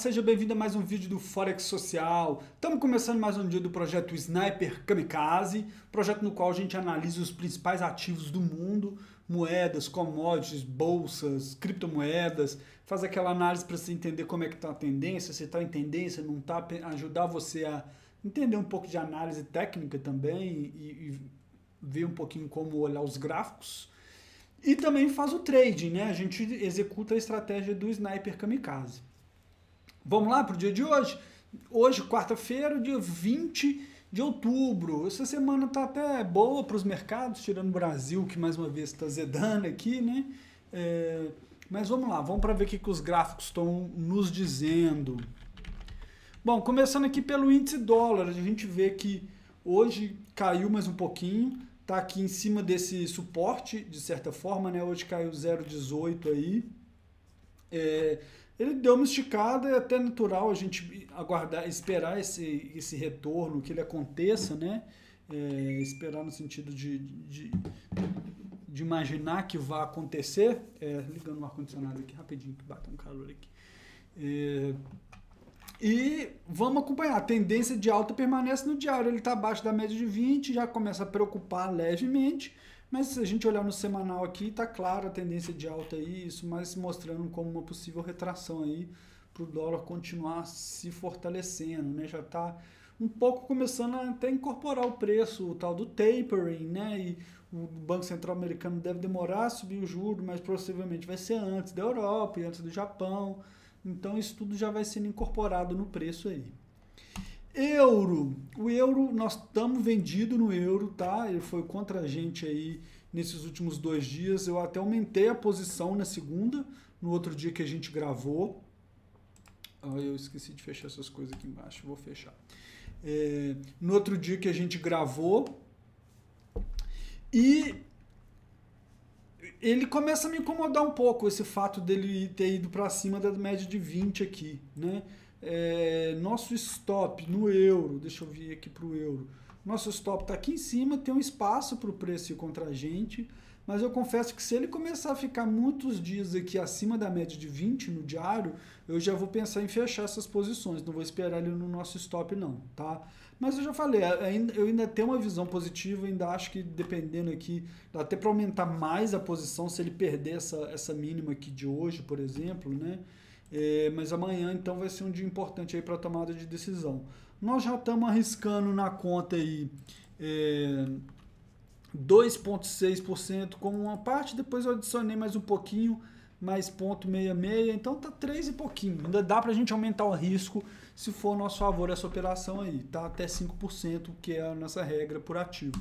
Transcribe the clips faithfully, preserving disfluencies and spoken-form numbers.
seja bem-vindo a mais um vídeo do Forex Social. Estamos começando mais um dia do projeto Sniper Kamikaze, projeto no qual a gente analisa os principais ativos do mundo, moedas, commodities, bolsas, criptomoedas, faz aquela análise para você entender como é que está a tendência, se está em tendência, não está, ajudar você a entender um pouco de análise técnica também e, e ver um pouquinho como olhar os gráficos. E também faz o trading, né? A gente executa a estratégia do Sniper Kamikaze. Vamos lá para o dia de hoje? Hoje, quarta-feira, dia vinte de outubro. Essa semana está até boa para os mercados, tirando o Brasil, que mais uma vez está zedando aqui, né? É, mas vamos lá, vamos para ver o que, que os gráficos estão nos dizendo. Bom, começando aqui pelo índice dólar, a gente vê que hoje caiu mais um pouquinho. Está aqui em cima desse suporte, de certa forma, né? Hoje caiu zero vírgula dezoito aí. É, ele deu uma esticada, é até natural a gente aguardar, esperar esse, esse retorno, que ele aconteça, né? É, esperar no sentido de, de, de imaginar que vai acontecer. É, ligando o ar-condicionado aqui rapidinho, que bate um calor aqui. É, E vamos acompanhar, a tendência de alta permanece no diário, ele está abaixo da média de vinte, já começa a preocupar levemente, mas se a gente olhar no semanal aqui, está claro a tendência de alta aí, isso mais mostrando como uma possível retração aí para o dólar continuar se fortalecendo, né? Já está um pouco começando a até incorporar o preço, o tal do tapering, né? E o Banco Central americano deve demorar a subir o juro, mas possivelmente vai ser antes da Europa e antes do Japão. Então isso tudo já vai sendo incorporado no preço aí. Euro. O euro, nós estamos vendido no euro, tá? Ele foi contra a gente aí nesses últimos dois dias. Eu até aumentei a posição na segunda, no outro dia que a gente gravou. Oh, eu esqueci de fechar essas coisas aqui embaixo, vou fechar. É, no outro dia que a gente gravou. E ele começa a me incomodar um pouco, esse fato dele ter ido para cima da média de vinte aqui, né? É, nosso stop no euro, deixa eu vir aqui para o euro, nosso stop está aqui em cima, tem um espaço para o preço ir contra a gente, mas eu confesso que se ele começar a ficar muitos dias aqui acima da média de vinte no diário, eu já vou pensar em fechar essas posições, não vou esperar ele no nosso stop não, tá? Mas eu já falei, eu ainda tenho uma visão positiva, ainda acho que dependendo aqui, dá até para aumentar mais a posição se ele perder essa, essa mínima aqui de hoje, por exemplo, né? É, mas amanhã então vai ser um dia importante aí para a tomada de decisão. Nós já estamos arriscando na conta aí é, dois vírgula seis por cento como uma parte, depois eu adicionei mais um pouquinho, mais zero vírgula sessenta e seis, então tá três e pouquinho. Ainda dá pra gente aumentar o risco se for a nosso favor essa operação aí, tá? Até cinco por cento, que é a nossa regra por ativo.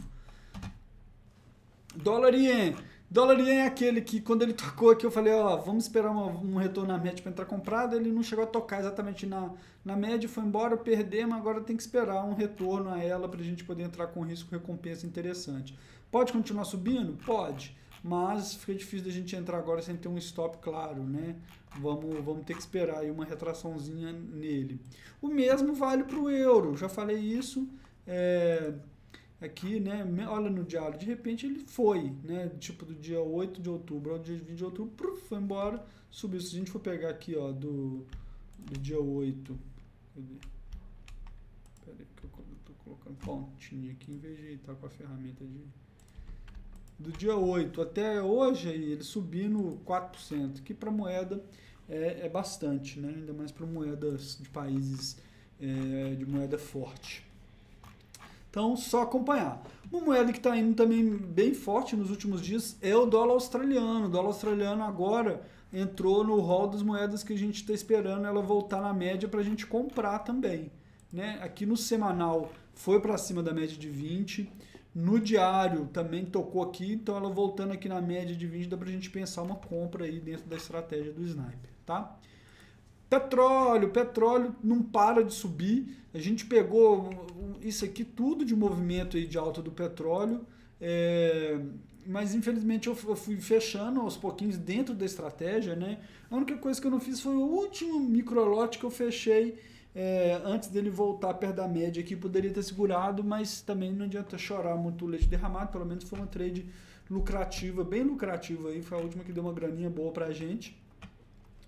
Dólar e ien. Dólar e ien é aquele que quando ele tocou aqui eu falei, ó, vamos esperar uma, um retorno na média para entrar comprado, ele não chegou a tocar exatamente na, na média, foi embora, perdemos, agora tem que esperar um retorno a ela pra gente poder entrar com risco recompensa interessante. Pode continuar subindo? Pode. Mas fica difícil da gente entrar agora sem ter um stop claro, né? Vamos, vamos ter que esperar aí uma retraçãozinha nele. O mesmo vale para o euro, já falei isso é, aqui, né? Olha no diário, de repente ele foi, né? Tipo do dia oito de outubro ao dia vinte de outubro, pruf, foi embora, subiu. Se a gente for pegar aqui, ó, do, do dia oito, cadê? Peraí que eu tô colocando pontinho aqui em vez de estar com a ferramenta de... do dia oito até hoje, aí, ele subindo quatro por cento, que para moeda é, é bastante, né? Ainda mais para moedas de países é, de moeda forte. Então, só acompanhar. Uma moeda que está indo também bem forte nos últimos dias é o dólar australiano. O dólar australiano agora entrou no rol das moedas que a gente está esperando ela voltar na média para a gente comprar também, né? Aqui no semanal foi para cima da média de vinte. No diário também tocou aqui, então ela voltando aqui na média de vinte, dá pra gente pensar uma compra aí dentro da estratégia do Sniper, tá? Petróleo, petróleo não para de subir, a gente pegou isso aqui tudo de movimento aí de alta do petróleo, é, mas infelizmente eu fui fechando aos pouquinhos dentro da estratégia, né? A única coisa que eu não fiz foi o último microlote que eu fechei, É, antes dele voltar perto da média aqui, poderia ter segurado, mas também não adianta chorar muito o leite derramado, pelo menos foi uma trade lucrativa, bem lucrativa aí, foi a última que deu uma graninha boa pra gente.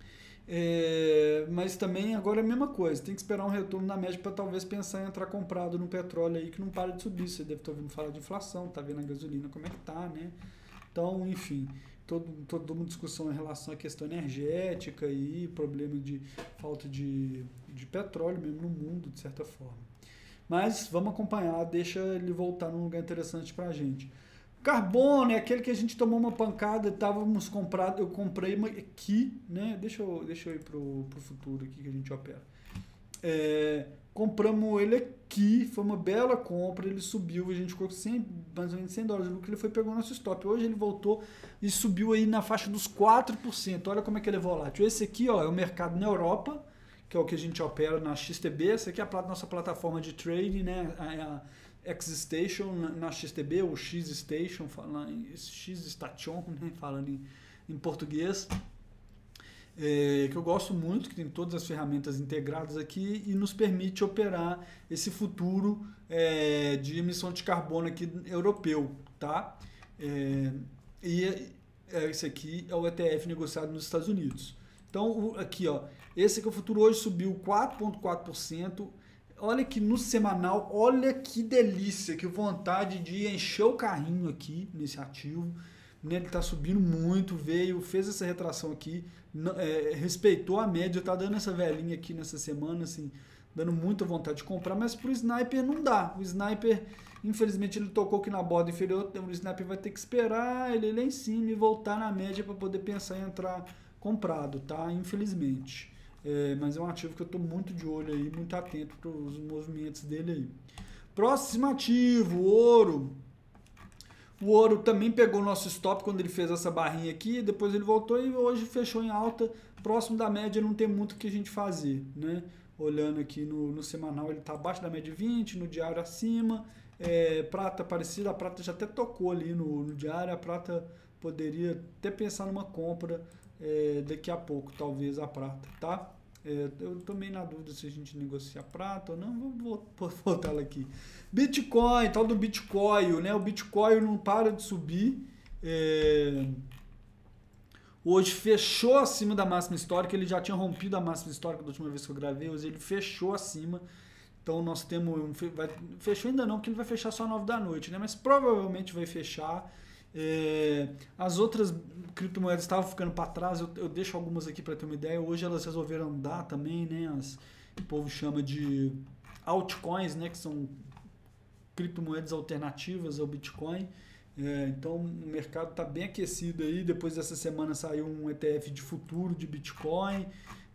É, mas também agora é a mesma coisa, tem que esperar um retorno na média para talvez pensar em entrar comprado no petróleo aí que não para de subir. Você deve estar ouvindo falar de inflação, tá vendo a gasolina como é que tá, né? Então, enfim, todo, toda uma discussão em relação à questão energética e problema de falta de, de petróleo mesmo no mundo, de certa forma. Mas vamos acompanhar, deixa ele voltar num lugar interessante pra gente. Carbono é aquele que a gente tomou uma pancada, estávamos comprado, eu comprei aqui, né? Deixa eu, deixa eu ir pro, pro futuro aqui que a gente opera. É, compramos ele aqui, foi uma bela compra, ele subiu, a gente ficou com cem, mais ou menos cem dólares de lucro, ele foi pegou nosso stop. Hoje ele voltou e subiu aí na faixa dos quatro por cento. Olha como é que ele é volátil. Esse aqui, ó, é o mercado na Europa, que é o que a gente opera na X T B. Essa aqui é a nossa plataforma de trading, né? A, a X-Station na X T B, ou X-Station, falando em X-Station, né? Falando em, em português. É, que eu gosto muito, que tem todas as ferramentas integradas aqui e nos permite operar esse futuro é, de emissão de carbono aqui europeu, tá? É, e é, esse aqui é o E T F negociado nos Estados Unidos. Então, o, aqui, ó, esse aqui é o futuro hoje subiu quatro vírgula quatro por cento. Olha que no semanal, olha que delícia, que vontade de encher o carrinho aqui nesse ativo. Né, ele está subindo muito, veio, fez essa retração aqui, é, respeitou a média, está dando essa velhinha aqui nessa semana, assim, dando muita vontade de comprar, mas para o Sniper não dá. O Sniper, infelizmente, ele tocou aqui na borda inferior, o Sniper vai ter que esperar ele ir lá em cima e voltar na média para poder pensar em entrar comprado, tá? Infelizmente. É, mas é um ativo que eu estou muito de olho aí, muito atento para os movimentos dele aí. Próximo ativo, ouro. O ouro também pegou o nosso stop quando ele fez essa barrinha aqui, depois ele voltou e hoje fechou em alta, próximo da média, não tem muito o que a gente fazer, né? Olhando aqui no, no semanal, ele está abaixo da média de vinte, no diário acima, é, prata parecida, a prata já até tocou ali no, no diário, a prata poderia até pensar numa compra é, daqui a pouco, talvez a prata, tá? É, eu tô meio na dúvida se a gente negocia prata ou não, vou voltar ela aqui. Bitcoin, tal do Bitcoin, né? O Bitcoin não para de subir. É... Hoje fechou acima da máxima histórica, ele já tinha rompido a máxima histórica da última vez que eu gravei, hoje ele fechou acima. Então nós temos, um, vai, fechou ainda não, porque ele vai fechar só às nove da noite, né? Mas provavelmente vai fechar. É, as outras criptomoedas estavam ficando para trás, eu, eu deixo algumas aqui para ter uma ideia. Hoje elas resolveram andar também, né? As, o povo chama de altcoins, né? Que são criptomoedas alternativas ao Bitcoin. É, então o mercado está bem aquecido aí. Depois dessa semana saiu um E T F de futuro de Bitcoin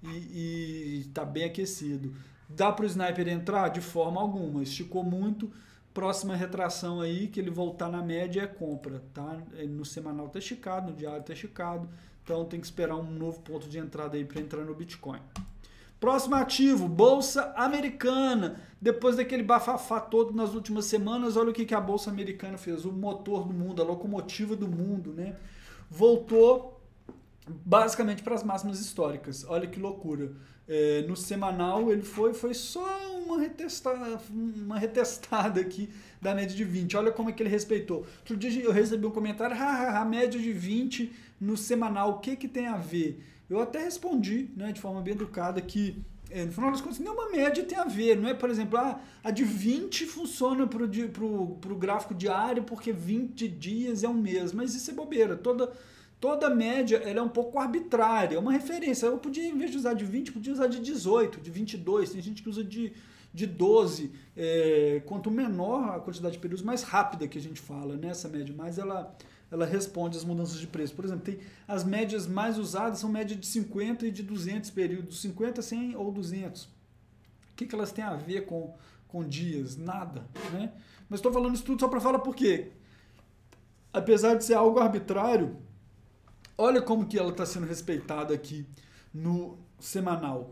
e está bem aquecido. Dá para o Sniper entrar? De forma alguma, esticou muito. Próxima retração aí, que ele voltar na média, é compra, tá? No semanal está esticado, no diário está esticado, então tem que esperar um novo ponto de entrada aí para entrar no Bitcoin. Próximo ativo, Bolsa Americana. Depois daquele bafafá todo nas últimas semanas, olha o que, que a Bolsa Americana fez, o motor do mundo, a locomotiva do mundo, né? Voltou basicamente para as máximas históricas, olha que loucura. É, no semanal ele foi, foi só uma retestada, uma retestada aqui da média de vinte. Olha como é que ele respeitou. Outro dia eu recebi um comentário, ah, a média de vinte no semanal, o que, que tem a ver? Eu até respondi, né, de forma bem educada que, é, no final das contas, nenhuma média tem a ver. Não é, por exemplo, ah, a de vinte funciona para o gráfico diário porque vinte dias é um mês. Mas isso é bobeira. Toda... Toda média ela é um pouco arbitrária, é uma referência. Eu podia, em vez de usar de vinte, podia usar de dezoito, de vinte e dois. Tem gente que usa de, de doze. É, quanto menor a quantidade de períodos, mais rápida que a gente fala nessa média, mais ela, ela responde às mudanças de preço. Por exemplo, tem as médias mais usadas são médias de cinquenta e de duzentos períodos. cinquenta, cem ou duzentos. O que, que elas têm a ver com, com dias? Nada. Né? Mas estou falando isso tudo só para falar por quê. Apesar de ser algo arbitrário, olha como que ela está sendo respeitada aqui no semanal,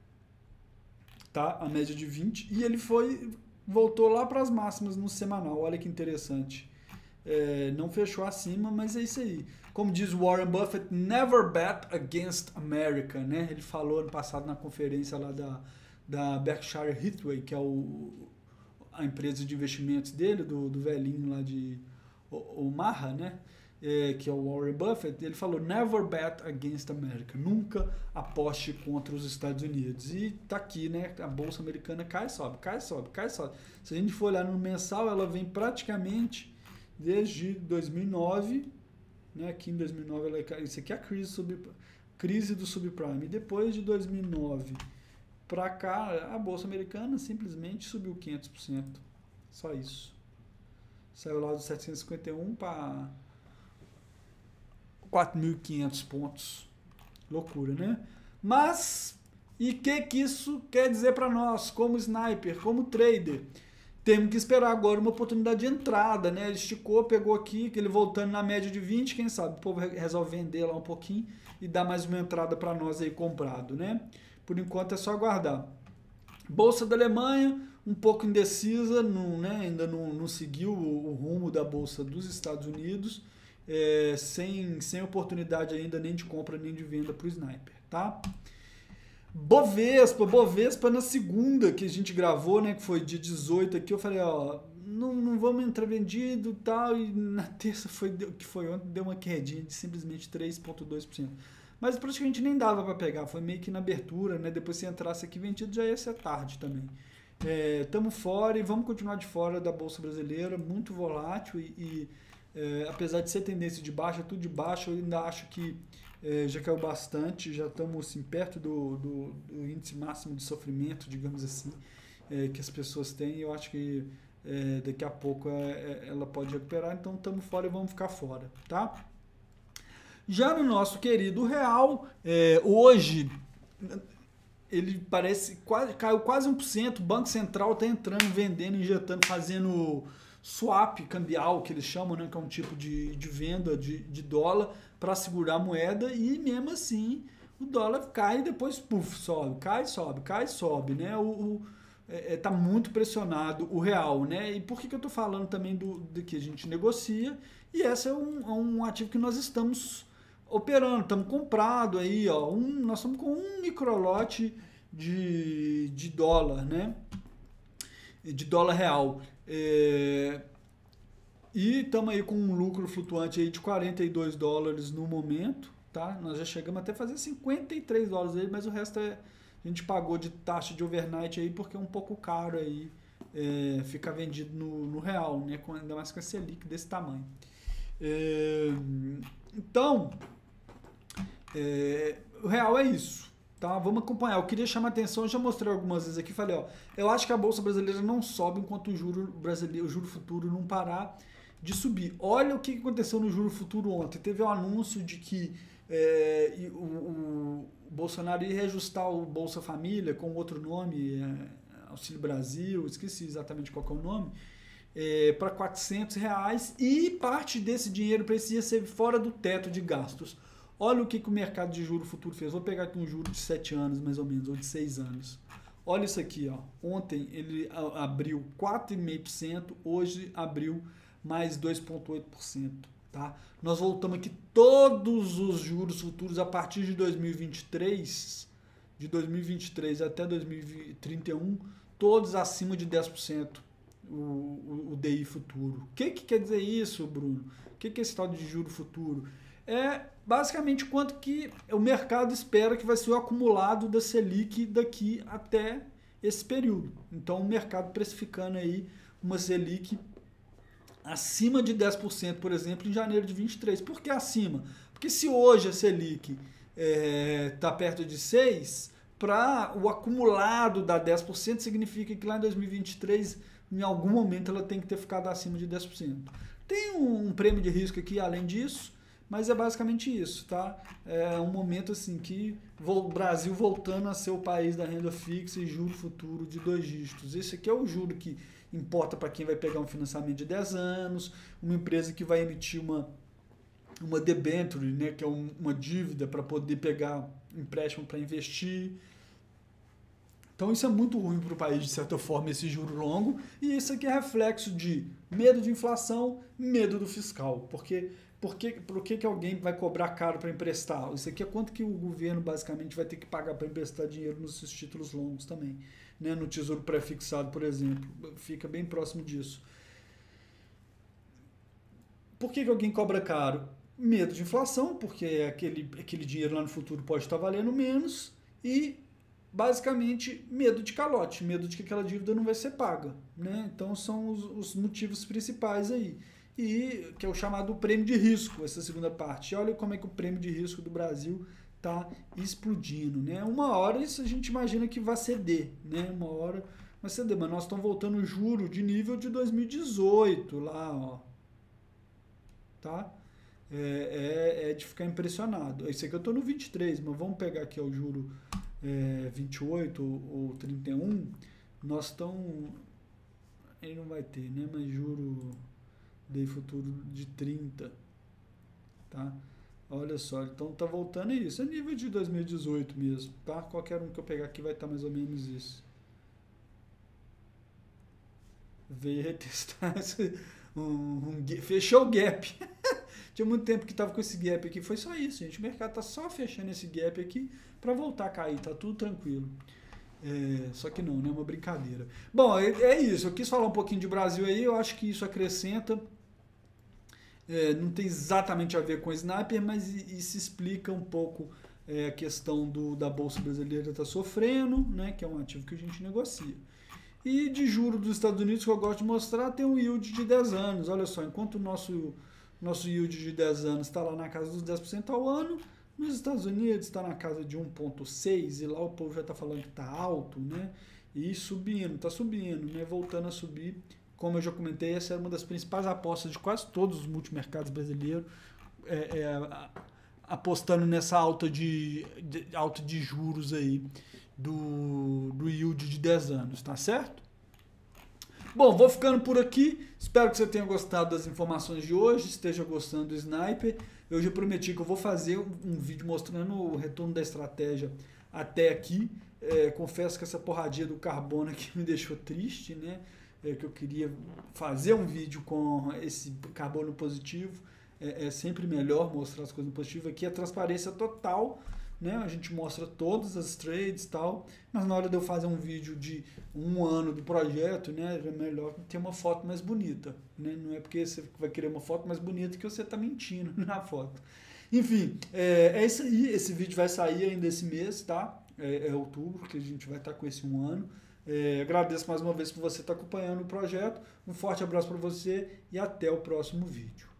tá? A média de vinte. E ele foi, voltou lá para as máximas no semanal. Olha que interessante. É, não fechou acima, mas é isso aí. Como diz Warren Buffett, never bet against America, né? Ele falou ano passado na conferência lá da, da Berkshire Hathaway, que é o, a empresa de investimentos dele, do, do velhinho lá de Omaha, né? é, que é o Warren Buffett, ele falou never bet against America, nunca aposte contra os Estados Unidos. E tá aqui, né? A bolsa americana cai, sobe, cai, sobe, cai, sobe. Se a gente for olhar no mensal, ela vem praticamente desde dois mil e nove, né? Aqui em dois mil e nove, ela, isso aqui é a crise, sub, crise do subprime. E depois de dois mil e nove para cá, a bolsa americana simplesmente subiu quinhentos por cento. Só isso. Saiu lá dos setecentos e cinquenta e um para quatro mil e quinhentos pontos. Loucura, né? Mas, e o que, que isso quer dizer para nós, como sniper, como trader? Temos que esperar agora uma oportunidade de entrada, né? Ele esticou, pegou aqui, que ele voltando na média de vinte, quem sabe o povo resolve vender lá um pouquinho e dar mais uma entrada para nós aí comprado, né? Por enquanto é só aguardar. Bolsa da Alemanha, um pouco indecisa, não, né? Ainda não, não seguiu o, o rumo da Bolsa dos Estados Unidos, é, sem, sem oportunidade ainda nem de compra nem de venda para o sniper, tá? Bovespa, Bovespa na segunda que a gente gravou, né, que foi dia dezoito aqui, eu falei, ó, não, não vamos entrar vendido e tal, e na terça foi, que foi ontem, deu uma quedinha de simplesmente três vírgula dois por cento. Mas praticamente nem dava para pegar, foi meio que na abertura, né, depois se entrasse aqui vendido já ia ser tarde também. Estamos é, fora e vamos continuar de fora da Bolsa Brasileira, muito volátil e, e é, apesar de ser tendência de baixa, tudo de baixo, eu ainda acho que É, já caiu bastante, já estamos assim, perto do, do, do índice máximo de sofrimento, digamos assim, é, que as pessoas têm. Eu acho que é, daqui a pouco é, ela pode recuperar, então estamos fora e vamos ficar fora, tá? Já no nosso querido real, é, hoje ele parece quase, caiu quase um por cento, o Banco Central está entrando, vendendo, injetando, fazendo swap cambial, que eles chamam, né, que é um tipo de, de venda de, de dólar para segurar a moeda, e mesmo assim o dólar cai e depois puff, sobe, cai, sobe, cai, sobe, né? O, o é, tá muito pressionado o real, né? E por que, que eu tô falando também do, do que a gente negocia? E esse é um, é um ativo que nós estamos operando, estamos comprado aí, ó, um, nós estamos com um microlote de, de dólar, né? De dólar real. É, e estamos aí com um lucro flutuante aí de quarenta e dois dólares no momento, tá? Nós já chegamos até a fazer cinquenta e três dólares aí, mas o resto é, a gente pagou de taxa de overnight aí porque é um pouco caro aí é, ficar vendido no, no real, né? Ainda mais com a Selic desse tamanho. É, então, é, o real é isso. Tá, vamos acompanhar. Eu queria chamar a atenção, eu já mostrei algumas vezes aqui, falei, ó, eu acho que a bolsa brasileira não sobe enquanto o juro brasileiro, o juro futuro não parar de subir. Olha o que aconteceu no juro futuro ontem. Teve um anúncio de que é, o, o Bolsonaro ia reajustar o Bolsa Família com outro nome, é, Auxílio Brasil, esqueci exatamente qual que é o nome, é, para quatrocentos reais, e parte desse dinheiro precisa ser fora do teto de gastos. Olha o que, que o mercado de juro futuro fez. Vou pegar aqui um juro de sete anos, mais ou menos, ou de seis anos. Olha isso aqui, ó. Ontem ele abriu quatro vírgula cinco por cento, hoje abriu mais dois vírgula oito por cento. Tá? Nós voltamos aqui todos os juros futuros a partir de dois mil e vinte e três, de dois mil e vinte e três até dois mil e trinta e um, todos acima de dez por cento o, o, o D I futuro. O que, que quer dizer isso, Bruno? O que, que é esse tal de juro futuro? É basicamente quanto que o mercado espera que vai ser o acumulado da Selic daqui até esse período. Então, o mercado precificando aí uma Selic acima de dez por cento, por exemplo, em janeiro de vinte e três. Por que acima? Porque se hoje a Selic está é, perto de seis, para o acumulado dar dez por cento, significa que lá em dois mil e vinte e três, em algum momento, ela tem que ter ficado acima de dez por cento. Tem um, um prêmio de risco aqui, além disso, mas é basicamente isso, tá? É um momento assim que o Brasil voltando a ser o país da renda fixa e juro futuro de dois dígitos. Esse aqui é o juro que importa para quem vai pegar um financiamento de dez anos, uma empresa que vai emitir uma, uma debenture, né, que é um, uma dívida para poder pegar empréstimo para investir. Então isso é muito ruim para o país, de certa forma, esse juro longo, e isso aqui é reflexo de medo de inflação, medo do fiscal, porque por que, por que, que alguém vai cobrar caro para emprestar? Isso aqui é quanto que o governo basicamente vai ter que pagar para emprestar dinheiro nos seus títulos longos também, né? No Tesouro Pré-fixado, por exemplo, fica bem próximo disso. Por que, que alguém cobra caro? Medo de inflação, porque aquele, aquele dinheiro lá no futuro pode estar valendo menos, e basicamente medo de calote, medo de que aquela dívida não vai ser paga, né? Então são os, os motivos principais aí. E que é o chamado prêmio de risco, essa segunda parte. E olha como é que o prêmio de risco do Brasil está explodindo, né? Uma hora isso a gente imagina que vai ceder, né? Uma hora vai ceder, mas nós estamos voltando o juro de nível de dois mil e dezoito lá, ó. Tá? É, é, é de ficar impressionado. Esse aqui eu estou no vinte e três, mas vamos pegar aqui ó, o juro é, vinte e oito ou, ou trinta e um. Nós estamos. Aí não vai ter, né? Mas juro de futuro de trinta. Tá? Olha só, então tá voltando isso. É nível de dois mil e dezoito mesmo. Tá? Qualquer um que eu pegar aqui vai estar mais ou menos isso. Veio retestar esse, um, um, fechou o gap. Tinha muito tempo que tava com esse gap aqui. Foi só isso, gente. O mercado tá só fechando esse gap aqui para voltar a cair. Tá tudo tranquilo. É, só que não, né? É uma brincadeira. Bom, é, é isso. Eu quis falar um pouquinho de Brasil aí. Eu acho que isso acrescenta. É, não tem exatamente a ver com o Sniper, mas isso explica um pouco é, a questão do, da Bolsa Brasileira estar tá sofrendo, né? Que é um ativo que a gente negocia. E de juro dos Estados Unidos, que eu gosto de mostrar, tem um yield de dez anos. Olha só, enquanto o nosso, nosso yield de dez anos está lá na casa dos dez por cento ao ano, nos Estados Unidos está na casa de um vírgula seis e lá o povo já está falando que está alto, né? E subindo, está subindo, né? Voltando a subir. Como eu já comentei, essa é uma das principais apostas de quase todos os multimercados brasileiros, é, é, apostando nessa alta de, de, alta de juros aí. Do, do yield de dez anos, tá certo? Bom, vou ficando por aqui. Espero que você tenha gostado das informações de hoje, esteja gostando do Sniper. Eu já prometi que eu vou fazer um, um vídeo mostrando o retorno da estratégia até aqui. É, confesso que essa porradinha do carbono aqui me deixou triste, né? É, que eu queria fazer um vídeo com esse carbono positivo. É, é sempre melhor mostrar as coisas positivas. Aqui a transparência total. Né? A gente mostra todas as trades e tal, mas na hora de eu fazer um vídeo de um ano do projeto, né, é melhor ter uma foto mais bonita. Né? Não é porque você vai querer uma foto mais bonita que você está mentindo na foto. Enfim, é, é isso aí. Esse vídeo vai sair ainda esse mês, tá? É, é outubro, que a gente vai estar com esse um ano. É, agradeço mais uma vez por você estar acompanhando o projeto. Um forte abraço para você e até o próximo vídeo.